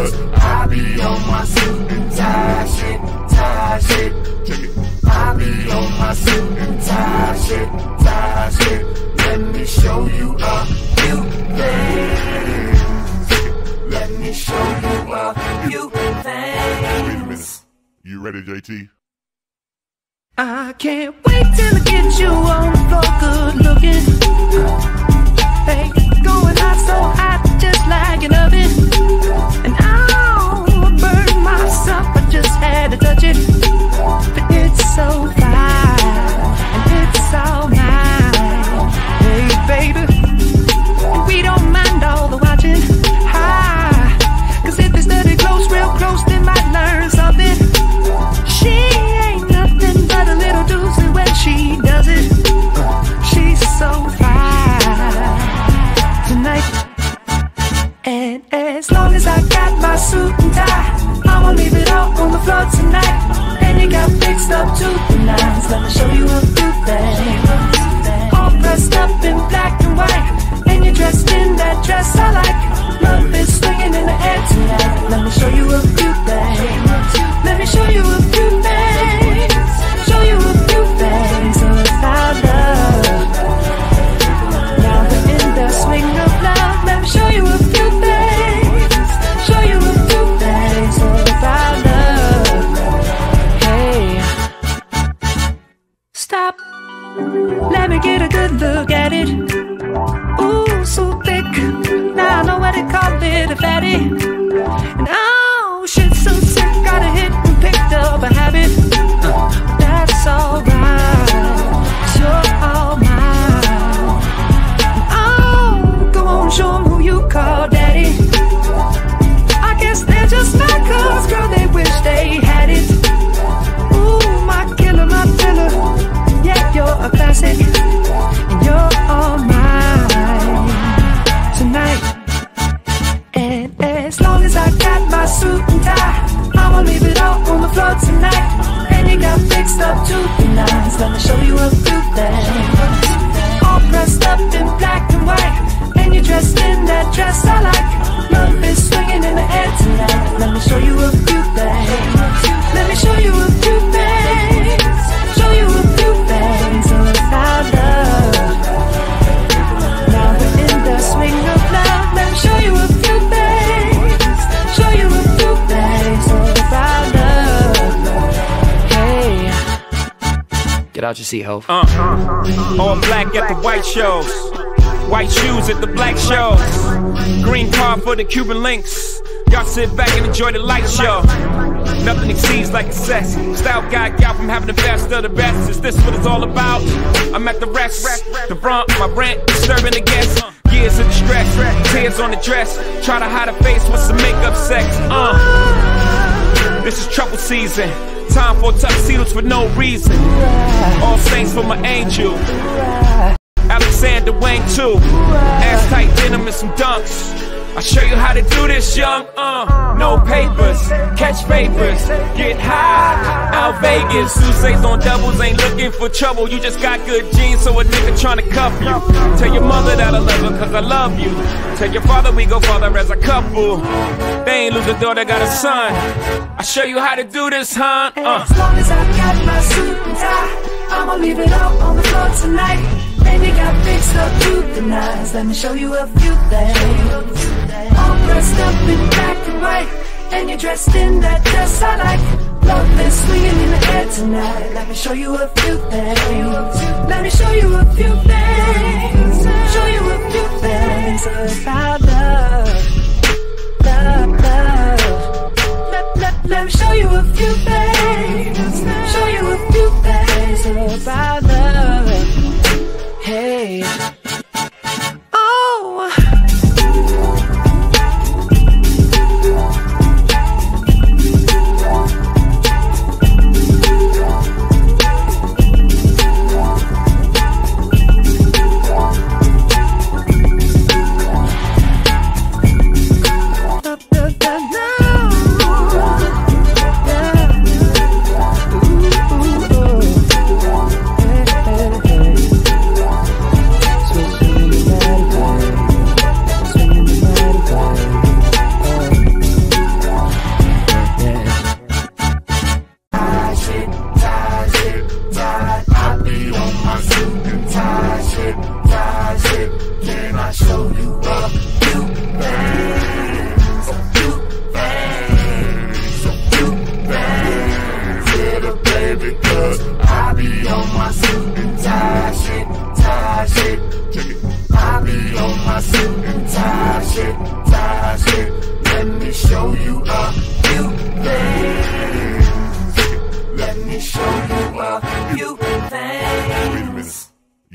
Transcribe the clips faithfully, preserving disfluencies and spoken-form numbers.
cause I be on my suit and tie shit, tie shit. Check it. I be on my suit and tie shit, tie shit. Let me show you a few things. Let me show you a few things. Wait a minute. You ready, J T? I can't wait till I get you on the floor, good looking. Hey, going hot, so hot, just like an oven. And I'll burn myself, I just had to touch it. But it's so fine, and it's all mine. Hey, baby, and we don't mind all the watching. Hi, cause if they study close, real close, they might learn something. She ain't nothing but a little doozy when she does it. She's so fine tonight. And as long as I got my suit and tie, I'ma leave it all on the floor tonight. And you got fixed up to the nines. Let me show you a few things. All dressed up in black and white, and you're dressed in that dress I like. Love is swinging in the air tonight. Let me show you a few things. Let me show you a few things. Show you a few things about love. Now we're in the swing of love. Let me show you a few things. Show you a few things about love. Hey, stop. Let me get a good look at it. Ooh, so thick. Now I know what they call it, a fatty. And oh, shit, so sick. Got a hit and picked up a habit. uh, That's alright, you're all mine. Oh, go on, show them who you call daddy. I guess they're just like us, girl, they wish they had it. Ooh, my killer, my killer. Yeah, you're a classic, and you're all mine tonight. And as long as I got my suit and tie, I'ma leave it all on the floor tonight. And you got fixed up to the nines. Let me show you a few things. All dressed up in black and white, and you're dressed in that dress I like. Love is swinging in the air tonight. Let me show you a few things. Let me show you a few things. Show you a few things about love. Now we're in the swing of love. Let me show you a few things. Show you a few things about love. Hey, Get out your seat, ho. Uh, all black at the white shows, white shoes at the black shows, green card for the Cuban links. Y'all sit back and enjoy the light show. Nothing exceeds like excess. Style guy, gal from having the best of the best. Is this what it's all about? I'm at the rest, the front, my rent, disturbing the guests. Years of distress, tears on the dress. Try to hide a face with some makeup sex. Uh, this is trouble season. Time for tuxedos for no reason. All saints for my angel. Alexander Wang too. Ass tight denim and some dunks. I'll show you how to do this, young. Uh, no papers, catch papers, get high. Out Vegas, Tuesdays on doubles, ain't looking for trouble. You just got good genes, so a nigga tryna cuff you. Tell your mother that I love her, cause I love you. Tell your father we go farther as a couple. They ain't lose a daughter, got a son. I'll show you how to do this, huh? Uh. as long as I got my suit and tie, I'ma leave it all on the floor tonight. And you got fixed up to the nines. Let me show you a few things. All dressed up in black and white, and you're dressed in that dress I like. Love is swinging in the air tonight. Let me show you a few things. Let me show you a few things. Show you a few things about love. Love, love. Let, let, let me show you a few things. Show you a few things about love. Hey. Oh.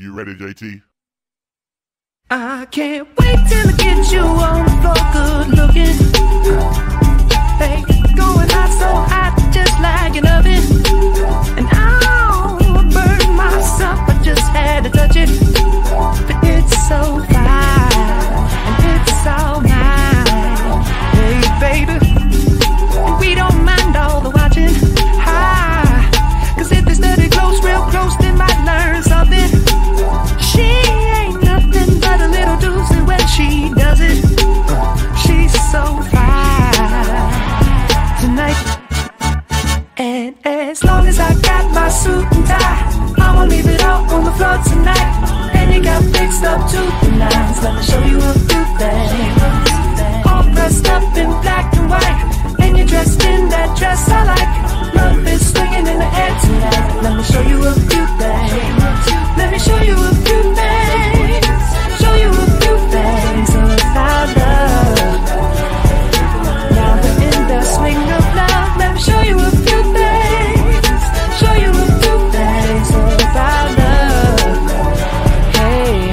You ready, J T? I can't wait till I get you on the floor, good looking. Hey, going hot, so hot, just like an oven. And I'll burn myself, I just had to touch it. But it's so fine, and it's all mine. Hey, baby, and we don't mind all the watching. Hi, cause if they study close, real close, they might learn something. She ain't nothing but a little doozy when she does it. She's so fine tonight. And as long as I got my suit and tie, I'ma leave it all on the floor tonight. And you got fixed up to the nines. Let me show you a few things. All dressed up in black and white, and you're dressed in that dress I like. Love is swinging in the air tonight. Let me show you a few things. Let me show you a few things. Show you a few things about love. Now we're in the swing of love. Let me show you a few things. Show you a few things about love. Hey,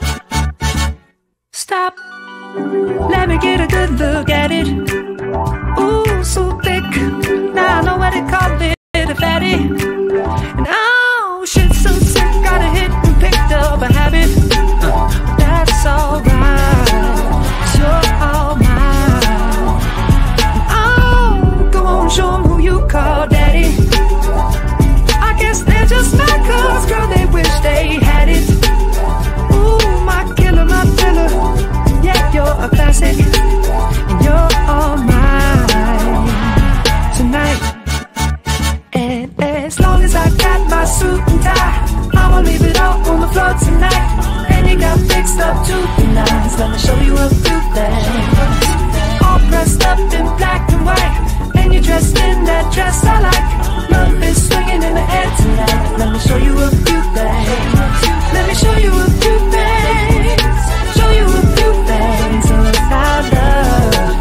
stop. Let me get a good look at it. Ooh, so thick. Now I know what they call it, a fatty. And oh, shit, so sick. Got a hit and picked up a habit. Uh, that's alright. You're all mine. Oh, go on, show them who you call daddy. I guess they're just like us, girl, they wish they had it. Ooh, my killer, my thriller. Yeah, you're a classic, and you're all mine tonight. And as long as I got my suit and tie, I'ma leave it all on the floor tonight. And you got fixed up to the nines. Let me show you a few things. All dressed up in black and white, and you're dressed in that dress I like. Love is swinging in the air tonight. Let me show you a few things. Let me show you a few things. Show you a few things about love.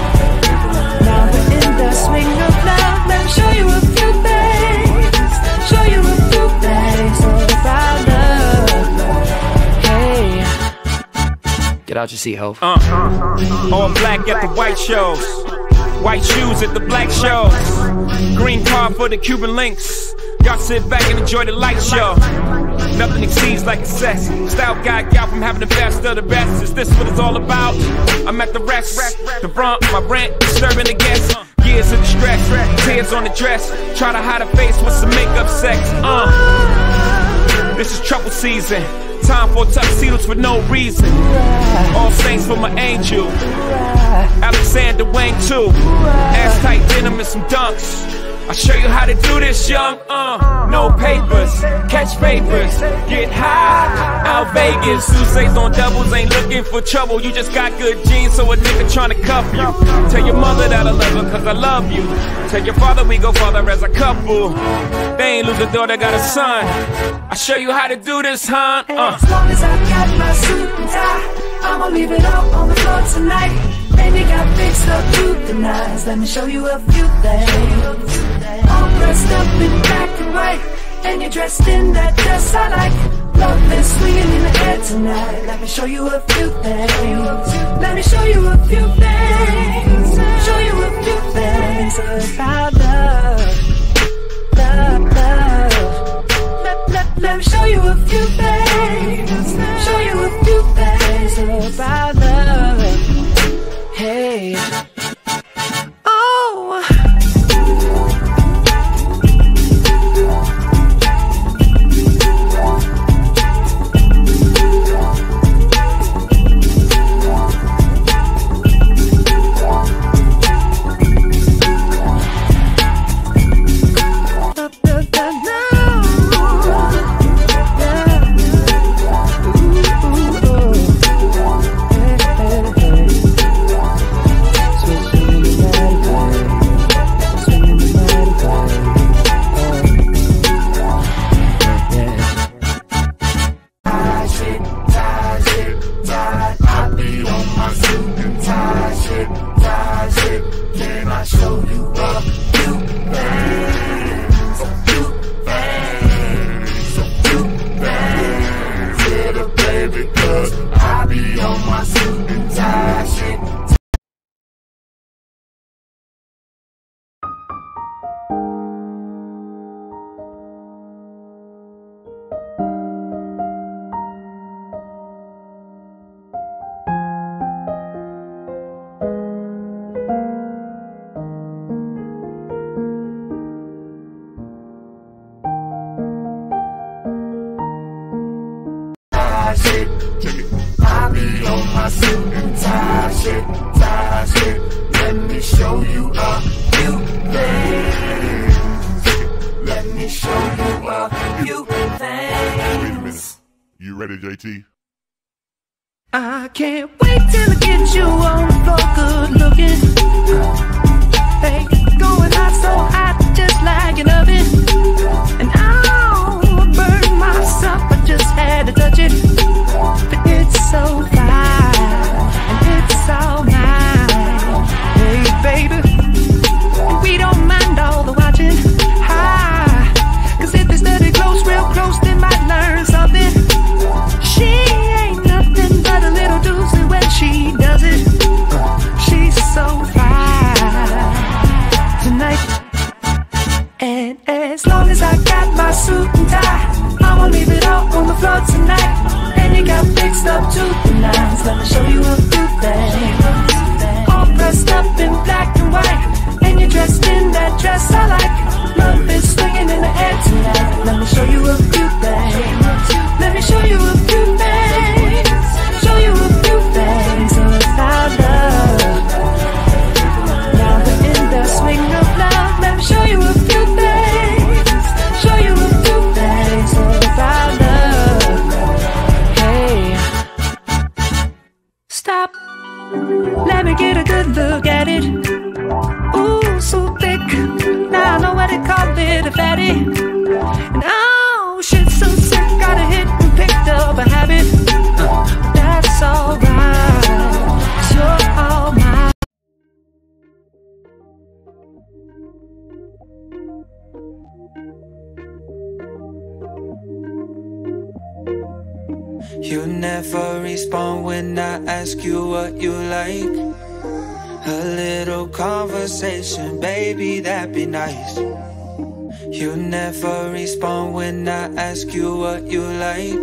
Now we're in the swing of love. Let me show you a few things. Show you a few things about love. Hey, Get out your seat, ho. Uh, all black at the white shows, white shoes at the black shows, green car for the Cuban links. Y'all sit back and enjoy the light show. Nothing exceeds like excess. Style guy, gal from having the best of the best. Is this what it's all about? I'm at the rest, the brunt, my rent, disturbing the guests. Years of distress, tears on the dress. Try to hide a face with some makeup sex. Uh, this is trouble season. Time for tuxedos for no reason. All saints for my angel. Alexander Wang too. Ass tight denim and some dunks. I'll show you how to do this, young. Uh, no papers, catch papers, get high. Out Vegas, Sousa's on doubles, ain't looking for trouble. You just got good genes, so a nigga tryna cuff you. Tell your mother that I love her, cause I love you. Tell your father we go father as a couple. They ain't lose a daughter, got a son. I'll show you how to do this, huh? Uh. as long as I got my suit and tie, I'ma leave it all on the floor tonight. And you got fixed up to the nines. Let me show you a few things. All dressed up in black and white, and you're dressed in that dress I like. Love is swinging in the air tonight. Let me show you a few things. Let me show you a few things. Show you a few things about love, love, love. Let, let, let me show you a few things. Show you a few things about love. Hey. Oh. my suit and tie shit. Shit. I be on my suit and tie shit, tie shit. Let me show you a few things. Let me show you a few things. Wait a minute. You ready, J T? I can't wait till I get you on the floor, good looking. Hey, going hot so hot, just like an oven. And I'll burn myself, I just had to touch it. But it's so fine, and it's all mine. Hey, baby, we don't mind all the watching. Hi, cause if they study close, real close, they might learn something. She ain't nothing but a little doozy when she does it. She's so fine tonight. And as long as I got my suit and tie, I'ma leave it all on the floor tonight. And you got fixed up to the nines. Let me show you a few things. All dressed up in black and white, and you're dressed in that dress I like. Love is swinging in the air tonight. Let me show you a few things. Let me show you a few things. Show you a few things about love. Now we're in the swing of love. Let me show you a few things. Show you a few things about love. Hey, stop. Let me get a good look at it. Ooh, so thick. Now I know what they call it, a fatty. And oh, shit, so sick. Got a hit and picked up a habit. That's alright. You're all mine. You never respond when I ask you what you like. A little conversation, baby, that'd be nice. You never respond when I ask you what you like.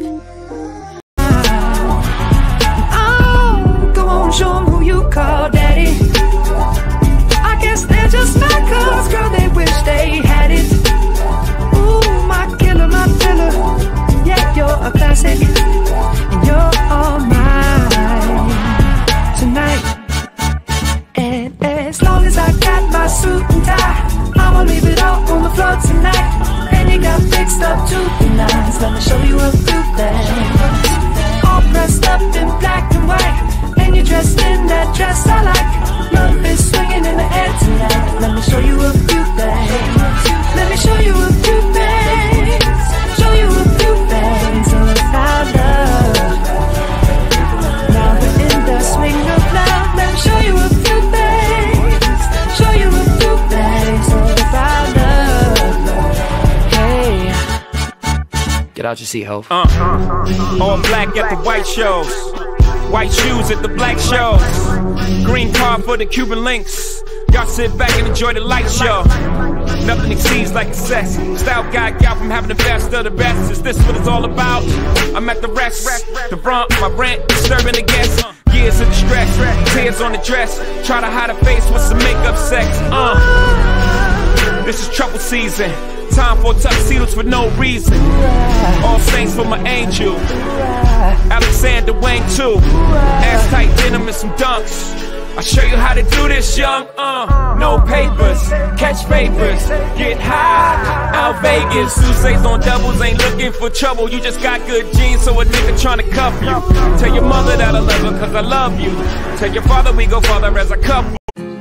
Oh, go on, show 'em who you call daddy. I guess they're just like us, girl, they wish they had it. Ooh, my killer, my filler. Yeah, you're a classic, and you're all mine tonight. And as long as I got my suit and tie, I'ma leave it all on the floor tonight. And you got fixed up to the nines. Let me show you a few things. All dressed up in black and white, and you're dressed in that dress I like. Love is swinging in the air tonight. Let me show you a few things. Let me show you a few things. Show you a few things about love. Now we're in the swing of love. Let me show you a few things. Show you a few things about love. Hey, Get out your seat, Hope. Uh, all black at the white shows, white shoes at the black shows, green car for the Cuban links. Y'all sit back and enjoy the light show. Nothing exceeds like excess. Style guy, gal from having the best of the best. Is this what it's all about? I'm at the rest, the front, my rent, disturbing the guests. Years of distress, tears on the dress. Try to hide a face with some makeup sex. Uh, this is trouble season. Time for tuxedos for no reason. All saints for my angel. Alexander Wang too. Ass tight denim and some dunks. I'll show you how to do this, young. Uh, no papers, catch papers, get high. Out Vegas, Sousa's on doubles, ain't looking for trouble. You just got good genes, so a nigga tryna cuff you. Tell your mother that I love her, cause I love you. Tell your father we go farther as a couple.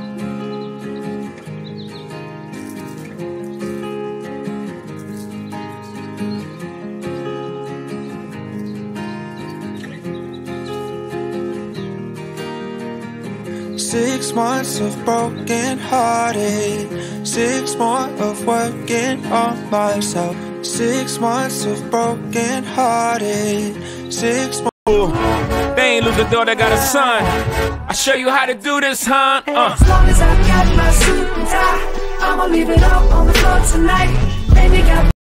Six months of broken hearted, six more of working on myself. Six months of broken hearted, six more. They ain't lose a daughter, got a son. I show you how to do this, huh? Uh. As long as I got my suit and tie, I'ma leave it all